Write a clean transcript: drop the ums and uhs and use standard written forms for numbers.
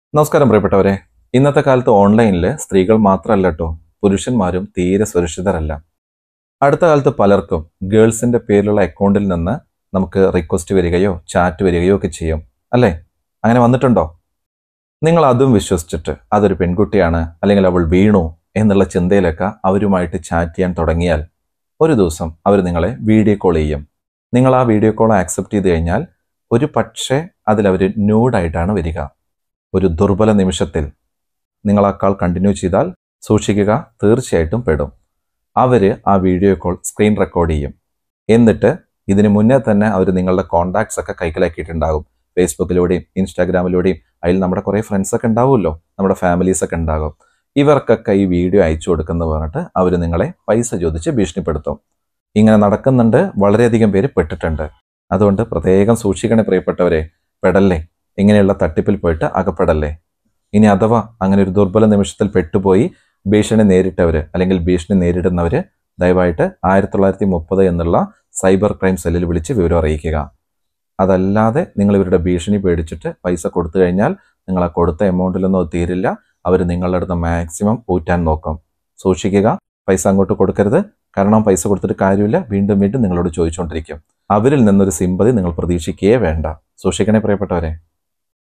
നമസ്കാരം പ്രിയപ്പെട്ടവരെ. ഇന്നത്തെ കാലത്ത് ഓൺലൈനിൽ സ്ത്രീകൾ മാത്രമല്ല കേട്ടോ, പുരുഷന്മാരും തീരെ സുരക്ഷിതരല്ല. അടുത്ത കാലത്ത് പലർക്കും ഗേൾസിന്റെ പേരിലുള്ള അക്കൗണ്ടിൽ നിന്ന് നമുക്ക് റിക്വസ്റ്റ് വരികയോ ചാറ്റ് വരികയോ ഒക്കെ ചെയ്യും, അല്ലേ? അങ്ങനെ വന്നിട്ടുണ്ടോ? നിങ്ങൾ അതും വിശ്വസിച്ചിട്ട് അതൊരു പെൺകുട്ടിയാണ് അല്ലെങ്കിൽ അവൾ വീണു എന്നുള്ള ചിന്തയിലൊക്കെ അവരുമായിട്ട് ചാറ്റ് ചെയ്യാൻ തുടങ്ങിയാൽ ഒരു ദിവസം അവർ നിങ്ങളെ വീഡിയോ കോൾ ചെയ്യും. നിങ്ങൾ ആ വീഡിയോ കോൾ ആക്സെപ്റ്റ് ചെയ്ത് കഴിഞ്ഞാൽ ഒരു പക്ഷേ അതിലവർ ന്യൂഡായിട്ടാണ് വരിക. ഒരു ദുർബല നിമിഷത്തിൽ നിങ്ങൾ ആ കാൾ കണ്ടിന്യൂ ചെയ്താൽ സൂക്ഷിക്കുക, തീർച്ചയായിട്ടും പെടും. അവർ ആ വീഡിയോ കോൾ സ്ക്രീൻ റെക്കോർഡ് ചെയ്യും. എന്നിട്ട് ഇതിന് മുന്നേ തന്നെ അവർ നിങ്ങളുടെ കോൺടാക്ട്സ് ഒക്കെ കൈക്കലാക്കിയിട്ടുണ്ടാകും. ഫേസ്ബുക്കിലൂടെയും ഇൻസ്റ്റാഗ്രാമിലൂടെയും. അതിൽ നമ്മുടെ കുറേ ഫ്രണ്ട്സൊക്കെ ഉണ്ടാവുമല്ലോ, നമ്മുടെ ഫാമിലീസൊക്കെ ഉണ്ടാകും. ഇവർക്കൊക്കെ ഈ വീഡിയോ അയച്ചു കൊടുക്കുന്ന പറഞ്ഞിട്ട് അവർ നിങ്ങളെ പൈസ ചോദിച്ച് ഭീഷണിപ്പെടുത്തും. ഇങ്ങനെ നടക്കുന്നുണ്ട്, വളരെയധികം പേര് പെട്ടിട്ടുണ്ട്. അതുകൊണ്ട് പ്രത്യേകം സൂക്ഷിക്കണേ പ്രിയപ്പെട്ടവരെ, പെടല്ലേ, ഇങ്ങനെയുള്ള തട്ടിപ്പിൽ പോയിട്ട് അകപ്പെടല്ലേ. ഇനി അഥവാ അങ്ങനെ ഒരു ദുർബല നിമിഷത്തിൽ പെട്ടുപോയി ഭീഷണി നേരിട്ടവർ അല്ലെങ്കിൽ ഭീഷണി നേരിടുന്നവർ ദയവായിട്ട് 1930 എന്നുള്ള സൈബർ ക്രൈം സെല്ലിൽ വിളിച്ച് വിവരം അറിയിക്കുക. അതല്ലാതെ നിങ്ങൾ ഇവരുടെ ഭീഷണി പേടിച്ചിട്ട് പൈസ കൊടുത്തു കഴിഞ്ഞാൽ നിങ്ങൾ ആ കൊടുത്ത എമൗണ്ടിലൊന്നും അത് തീരില്ല. അവർ നിങ്ങളുടെ അടുത്ത് മാക്സിമം ഊറ്റാൻ നോക്കും. സൂക്ഷിക്കുക, പൈസ അങ്ങോട്ട് കൊടുക്കരുത്. കാരണം പൈസ കൊടുത്തിട്ട് കാര്യമില്ല, വീണ്ടും വീണ്ടും നിങ്ങളോട് ചോദിച്ചുകൊണ്ടിരിക്കും. അവരിൽ നിന്നൊരു സിമ്പതി നിങ്ങൾ പ്രതീക്ഷിക്കുകയേ വേണ്ട. സൂക്ഷിക്കണേ പ്രിയപ്പെട്ടവരെ.